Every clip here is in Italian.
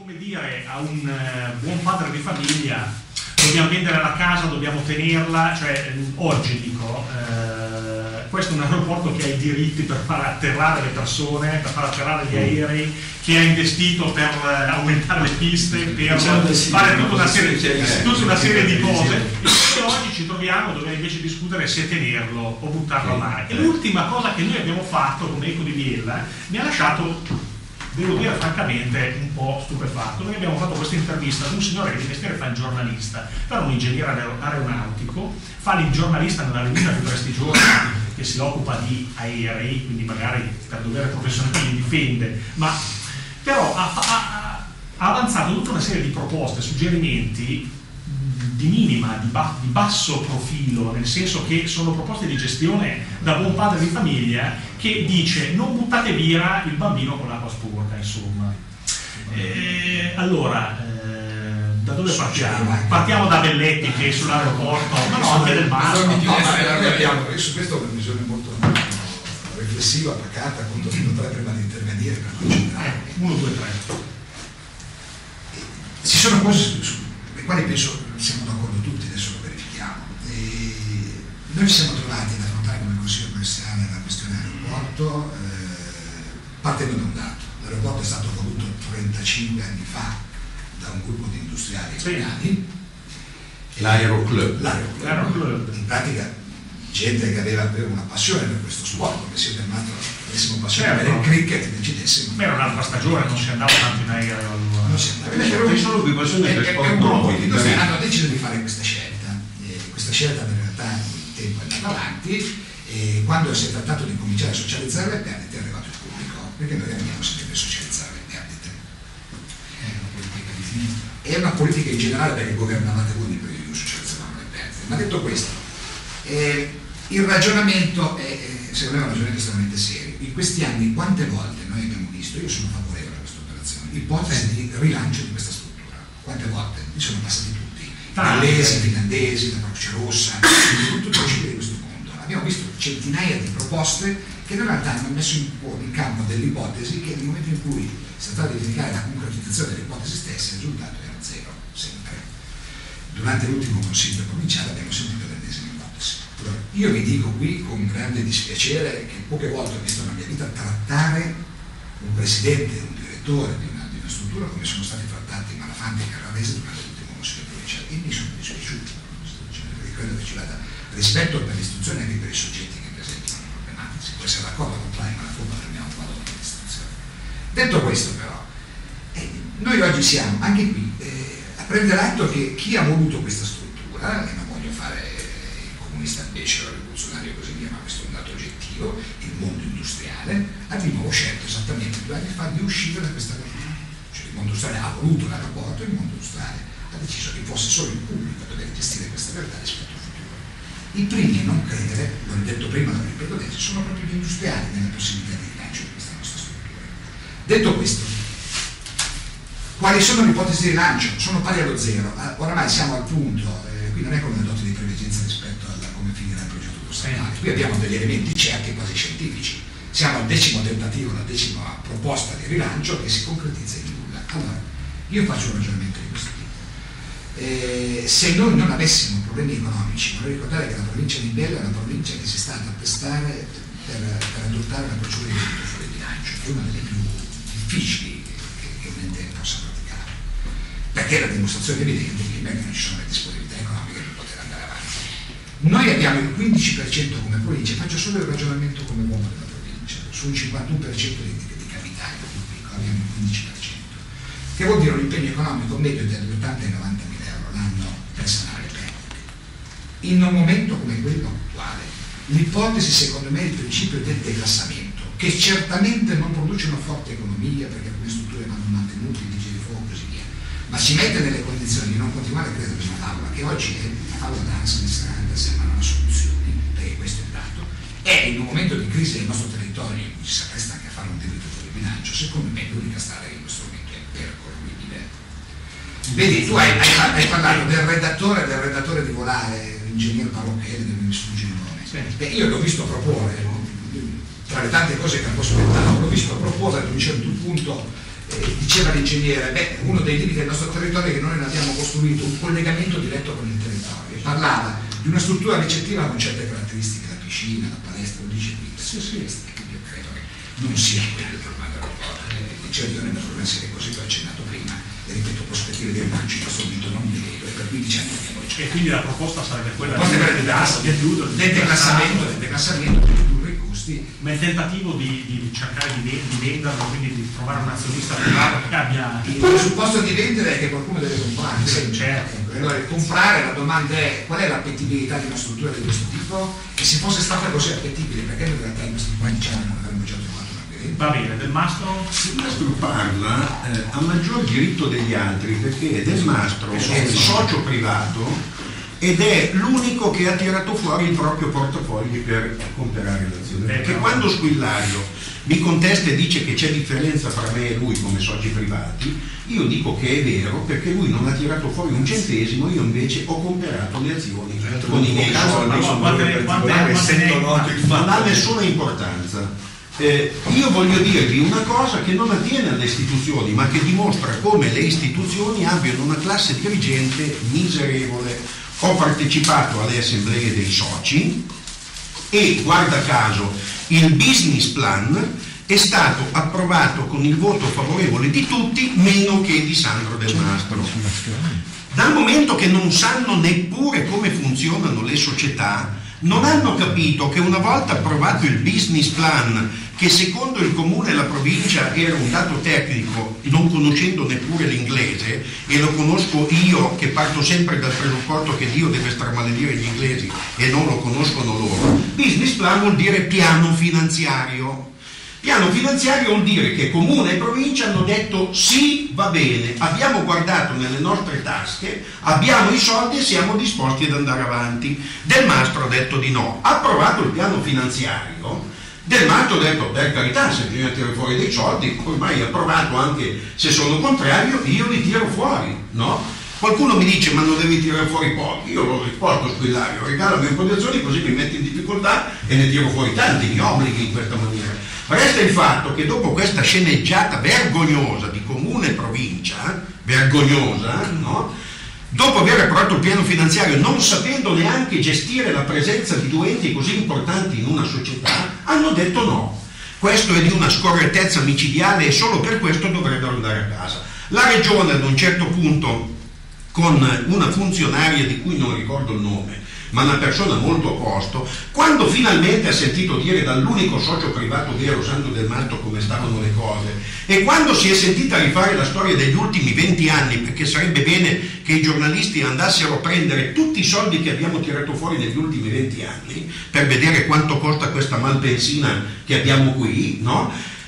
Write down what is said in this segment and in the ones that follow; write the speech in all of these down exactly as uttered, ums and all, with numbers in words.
come dire a un uh, buon padre di famiglia: dobbiamo vendere la casa, dobbiamo tenerla, cioè oggi dico eh, questo è un aeroporto che ha i diritti per far atterrare le persone, per far atterrare gli aerei, che ha investito per eh, aumentare le piste, per fare tutta una serie, tutta una serie di cose, e oggi ci troviamo dove invece discutere se tenerlo o buttarlo a mare. E l'ultima cosa che noi abbiamo fatto come Eco di Biella mi ha lasciato, devo dire francamente, un po' stupefatto. Noi abbiamo fatto questa intervista ad un signore che di mestiere fa il giornalista, però un ingegnere aeronautico, fa il giornalista nella rivista più prestigiosa che si occupa di aerei, quindi magari per dovere professionale li difende, ma però ha, ha, ha avanzato tutta una serie di proposte, suggerimenti di minima, di, ba di basso profilo, nel senso che sono proposte di gestione da buon padre di famiglia, che dice: non buttate via il bambino con l'acqua sporca, insomma. Eh, allora, eh, da dove partiamo? Partiamo da Belletti, che è sull'aeroporto, ma no, anche del Marco. No, ma io su questo ho una visione molto riflessiva, pacata, conto fino a tre prima di intervenire per concentrare. uno, due, tre. Ci sono cose su le quali penso siamo d'accordo tutti, adesso lo verifichiamo. E noi ci siamo trovati ad affrontare come Consiglio professionale la questione aeroporto eh, partendo da un dato. L'aeroporto è stato voluto trentacinque anni fa da un gruppo di industriali italiani, sì. L'Aeroclub. L'Aeroclub. In pratica gente che aveva, aveva una passione per questo sport, come se avessimo passione certo. per il cricket e decidessimo. Ma era un'altra stagione, non si andava tanto in aereo allora. Non si andava in aereo. C'è solo più passione per sport nuovi. Hanno deciso di fare questa scelta. E questa scelta in realtà il tempo è andato avanti, e quando si è trattato di cominciare a socializzare le perdite è arrivato il pubblico, perché noi abbiamo sempre socializzare le perdite. È una politica di sinistra. È una politica in generale, perché governavate voi di periodo di socializzavamo le perdite. Ma detto questo, eh, il ragionamento è, secondo me, è un ragionamento estremamente serio. In questi anni quante volte noi abbiamo visto, io sono favorevole a questa operazione, ipotesi di rilancio di questa struttura, quante volte? Mi sono passati tutti, inglesi, finlandesi, la Croce Rossa, tutto il cibo di questo mondo. Abbiamo visto centinaia di proposte che in realtà hanno messo in, in campo delle ipotesi che nel momento in cui si trattava di verificare la concretizzazione delle ipotesi stesse, il risultato era zero, sempre. Durante l'ultimo consiglio provinciale abbiamo sentito l'ennesima ipotesi. Allora, io vi dico qui con grande dispiacere che poche volte ho visto nella mia vita trattare un presidente, un direttore di una, di una struttura come sono stati trattati Malafanti e Carrarese durante l'ultimo consiglio provinciale, e mi sono dispiaciuto, perché credo che ci vada rispetto per l'istituzione anche per i soggetti che presentano problematiche. Si può essere d'accordo con Klein, ma la colpa prendiamo quando l'amministrazione. Detto questo, però, eh, noi oggi siamo anche qui eh, a prendere atto che chi ha voluto questa struttura, e non voglio fare il comunista becero, rivoluzionario e così via, ma questo è un dato oggettivo, il mondo industriale ha di nuovo scelto esattamente due anni fa di uscire da questa realtà. Cioè il mondo industriale ha voluto l'aeroporto, il mondo industriale ha deciso che fosse solo il pubblico a dover gestire questa realtà rispetto al futuro. I primi a non credere, l'ho detto prima, lo ripeto adesso, sono proprio gli industriali nella possibilità di rilancio di questa nostra struttura. Detto questo, quali sono le ipotesi di rilancio? Sono pari allo zero. Oramai siamo al punto, eh, qui non è come una dote di preveggenza rispetto a come finirà il progetto autostradale, qui abbiamo degli elementi certi e quasi scientifici. Siamo al decimo tentativo, la decima proposta di rilancio che si concretizza in nulla. Allora, io faccio un ragionamento di questo tipo. Eh, se noi non avessimo problemi economici, vorrei ricordare che la provincia di Biella è una provincia che si sta ad attestare per, per adottare una procedura di diritto fuori bilancio, che è una delle più difficili che, che un ente possa praticare, perché è la dimostrazione evidente che in Biella non ci sono le disponibilità economiche per poter andare avanti. Noi abbiamo il quindici per cento come provincia, faccio solo il ragionamento come uomo della provincia, su un cinquantuno per cento di, di capitale pubblico abbiamo il quindici per cento, che vuol dire un impegno economico medio tra gli ottanta e i novanta mila euro l'anno per sanare le perdite. In un momento come quello attuale, l'ipotesi secondo me è il principio del declassamento, che certamente non produce una forte economia perché alcune strutture vanno mantenute, i vigili di fuoco e così via, ma ci mette nelle condizioni di non continuare a credere in una favola, che oggi è una favola d'Anselm e sembrano una soluzione, perché questo è il dato, e in un momento di crisi del nostro territorio, in cui si appresta anche a fare un debito fuori bilancio, secondo me l'unica strada che in questo momento è percorribile. Vedi, tu hai, hai, hai parlato del redattore, del redattore di Volare, l'ingegner Parrochelli, del mi sfugge il nome. Sì. Beh, io l'ho visto proporre, tra le tante cose che non posso aspettare, l'ho visto proporre ad un certo punto Eh, diceva l'ingegnere, beh, uno dei limiti del nostro territorio è che noi non abbiamo costruito un collegamento diretto con il territorio, e parlava di una struttura ricettiva con certe caratteristiche, la piscina, la palestra, lo dice qui, sì, sì, io credo che non sia quello il problema dell'aeroporto, eh, certo non è un problema serio, così l'ho accennato prima, e ripeto, prospettive di rilancio in questo momento non ne vedo, e per quindici anni abbiamo già. E quindi la proposta sarebbe quella del declassamento, del declassamento per ridurre i costi. Ma il tentativo di, di cercare di, di venderlo, quindi di trovare un azionista privato che abbia... Il presupposto di vendere è che qualcuno deve comprare. Sì, certo. Allora, comprare, la domanda è qual è l'appetibilità di una struttura di questo tipo, e se fosse stata così appetibile, perché in realtà in questi quindici anni non avremmo già trovato una vendita. Va bene, Del Mastro? Del Mastro parla eh, a maggior diritto degli altri, perché Del Mastro è il socio privato ed è l'unico che ha tirato fuori il proprio portafogli per comprare l'azione. Perché quando Squillario mi contesta e dice che c'è differenza fra me e lui come soci privati, io dico che è vero, perché lui non ha tirato fuori un centesimo, io invece ho comprato le azioni con i miei soldi. Non ha nessuna importanza. Eh, io voglio dirvi una cosa che non attiene alle istituzioni, ma che dimostra come le istituzioni abbiano una classe dirigente miserevole. Ho partecipato alle assemblee dei soci e, guarda caso, il business plan è stato approvato con il voto favorevole di tutti, meno che di Sandro Del Mastro. Dal momento che non sanno neppure come funzionano le società, non hanno capito che una volta approvato il business plan, che secondo il comune e la provincia era un dato tecnico, non conoscendo neppure l'inglese, e lo conosco io che parto sempre dal presupposto che Dio deve stramaledire gli inglesi e non lo conoscono loro, business plan vuol dire piano finanziario. Piano finanziario vuol dire che comune e provincia hanno detto sì, va bene, abbiamo guardato nelle nostre tasche, abbiamo i soldi e siamo disposti ad andare avanti. Del Mastro ha detto di no, ha approvato il piano finanziario. Del Mastro ha detto, per carità, se bisogna tirare fuori dei soldi, ormai è approvato, anche se sono contrario, io li tiro fuori, no? Qualcuno mi dice, ma non devi tirare fuori pochi. Io l'ho risposto a Squillario, regalami un po' di azioni così mi metti in difficoltà e ne tiro fuori tanti, mi obblighi in questa maniera. Resta il fatto che dopo questa sceneggiata vergognosa di comune e provincia, vergognosa, no? Dopo aver approvato il piano finanziario, non sapendo neanche gestire la presenza di due enti così importanti in una società, hanno detto no. Questo è di una scorrettezza micidiale e solo per questo dovrebbero andare a casa. La regione ad un certo punto, con una funzionaria di cui non ricordo il nome, ma una persona molto a posto, quando finalmente ha sentito dire dall'unico socio privato vero, Sandro Del Mastro, come stavano le cose, e quando si è sentita rifare la storia degli ultimi venti anni, perché sarebbe bene che i giornalisti andassero a prendere tutti i soldi che abbiamo tirato fuori negli ultimi venti anni, per vedere quanto costa questa malbenzina che abbiamo qui, no?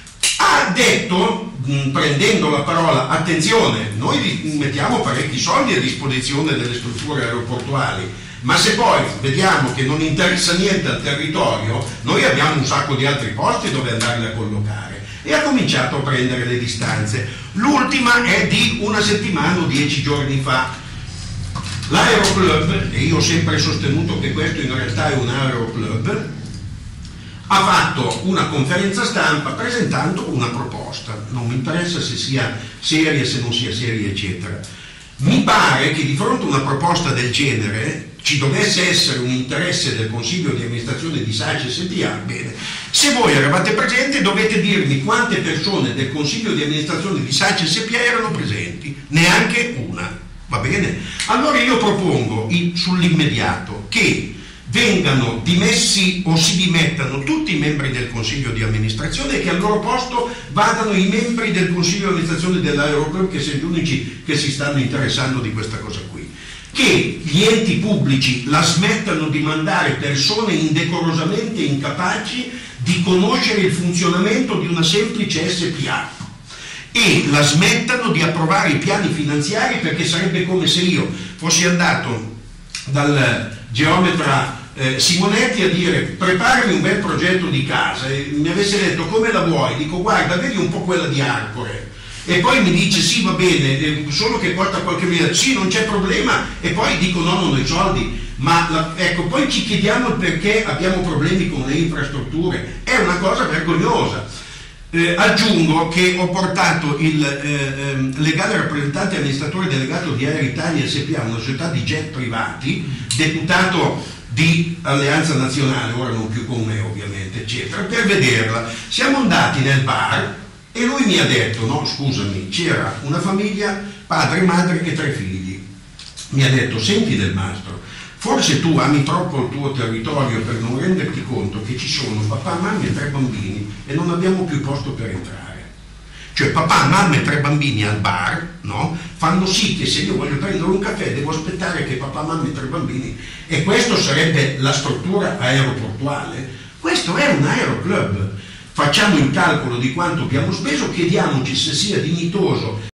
Ha detto, prendendo la parola, attenzione, noi mettiamo parecchi soldi a disposizione delle strutture aeroportuali, ma se poi vediamo che non interessa niente al territorio, noi abbiamo un sacco di altri posti dove andarli a collocare. E ha cominciato a prendere le distanze. L'ultima è di una settimana o dieci giorni fa. L'Aeroclub, e io ho sempre sostenuto che questo in realtà è un Aeroclub, ha fatto una conferenza stampa presentando una proposta. Non mi interessa se sia seria, se non sia seria, eccetera. Mi pare che di fronte a una proposta del genere ci dovesse essere un interesse del Consiglio di amministrazione di Sace S p A. Bene, se voi eravate presenti dovete dirmi quante persone del Consiglio di amministrazione di Sace S p A erano presenti. Neanche una, va bene? Allora io propongo sull'immediato che vengano dimessi o si dimettano tutti i membri del Consiglio di amministrazione e che al loro posto vadano i membri del Consiglio di amministrazione dell'Aeroclub, che sono gli unici che si stanno interessando di questa cosa qui. Che gli enti pubblici la smettano di mandare persone indecorosamente incapaci di conoscere il funzionamento di una semplice S p A e la smettano di approvare i piani finanziari, perché sarebbe come se io fossi andato dal geometra eh, Simonetti a dire preparami un bel progetto di casa e mi avesse detto come la vuoi, dico guarda vedi un po' quella di Arcore, e poi mi dice sì va bene, eh, solo che costa qualche miliardo, sì non c'è problema, e poi dico no non ho i soldi, ma la, ecco poi ci chiediamo il perché abbiamo problemi con le infrastrutture, è una cosa vergognosa. Eh, aggiungo che ho portato il eh, eh, legale rappresentante amministratore delegato di Air Italia S P A, una società di jet privati, deputato di Alleanza Nazionale, ora non più con me ovviamente, eccetera, per vederla. Siamo andati nel bar e lui mi ha detto, no scusami, c'era una famiglia, padre, madre e tre figli. Mi ha detto, senti Del Mastro, forse tu ami troppo il tuo territorio per non renderti conto che ci sono papà, mamma e tre bambini e non abbiamo più posto per entrare. Cioè papà, mamma e tre bambini al bar, no? Fanno sì che se io voglio prendere un caffè devo aspettare che papà, mamma e tre bambini, e questo sarebbe la struttura aeroportuale. Questo è un aeroclub. Facciamo il calcolo di quanto abbiamo speso, chiediamoci se sia dignitoso